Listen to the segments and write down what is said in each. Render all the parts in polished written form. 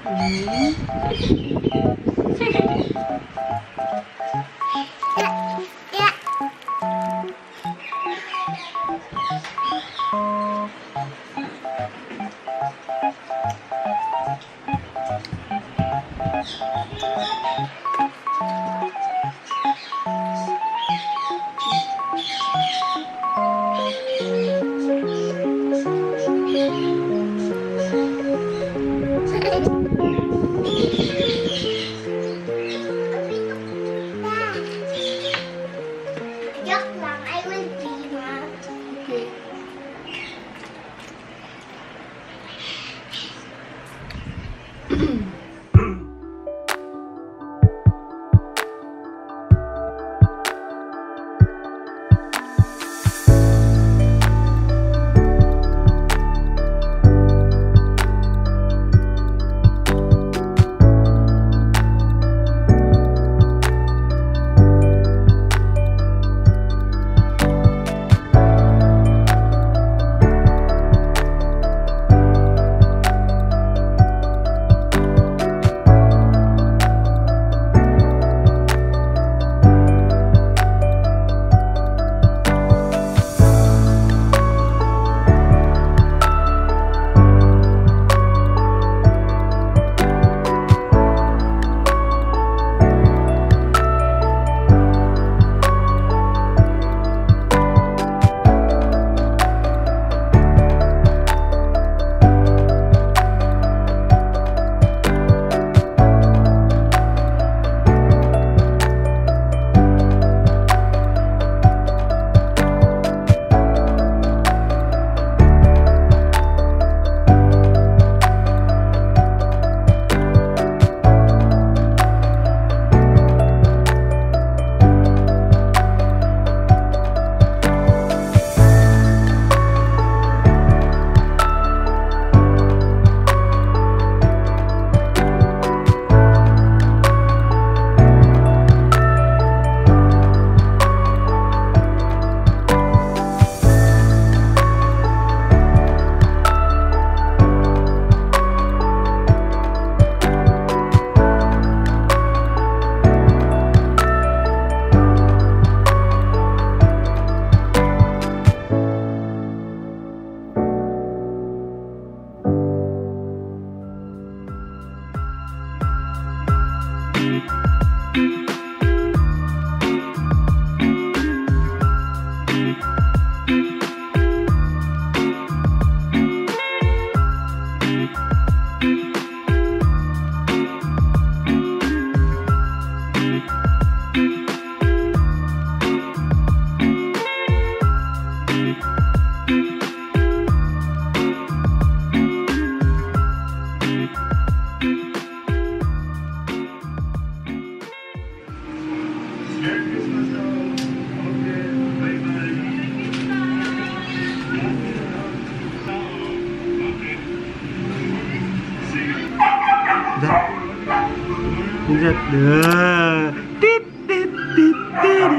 Lihat deh. Tit tit tit tit.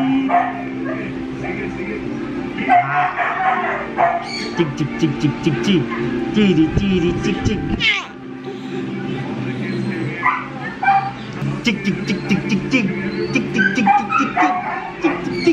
Cik cik cik cik cik cik. Ciri ciri cik cik. Cik cik cik cik cik cik. Cik cik cik cik cik cik. Cik cik cik.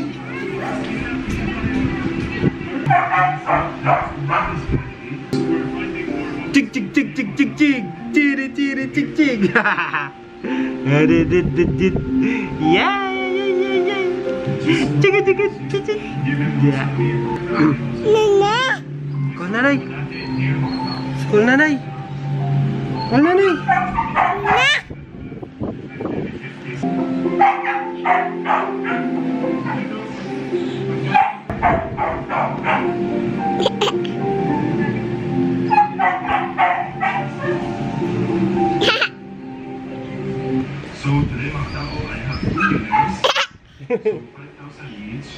Cik cik cik cik cik cik. Ciri ciri cik cik. Ya ya ya ya. Cik cik cik cik. Ya. Nana. Kau nanai. Sekolah nanai. Kau nanai. Nah. So today Macau, I have 2 dinners, so 5,000 each.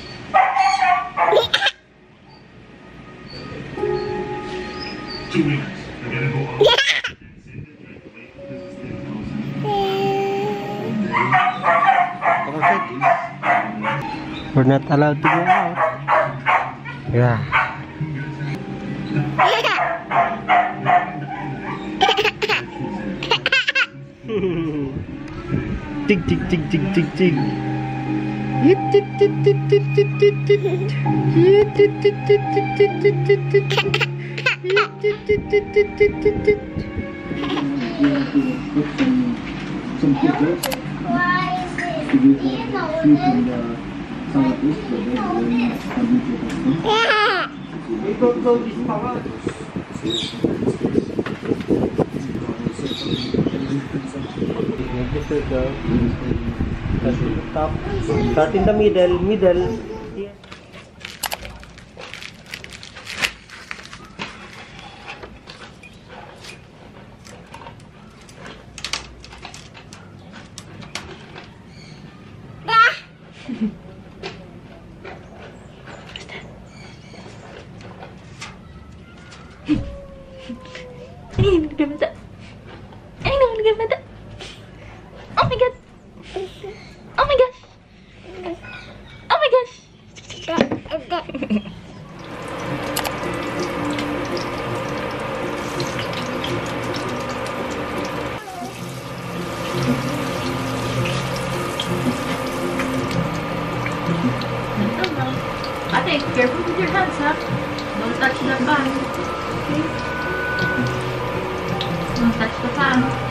Two winners. They're gonna go out and send it right away. This is 10,000. We're not allowed to go out. Yeah. Tig tig tig tig tig tig. Yit tit tit tit tit tit tit tit. Yit tit tit tit tit tit tit tit tit. Yit tit tit tit tit tit tit tit. Some pictures. To be shoot in the southeast, but then coming to We don't go this far. The circle. Top. Start in the middle. Here. Oh my god! Oh my gosh! Oh my gosh! Ate, careful with your hands, ha? Don't touch the pan. Okay? Don't touch the pan.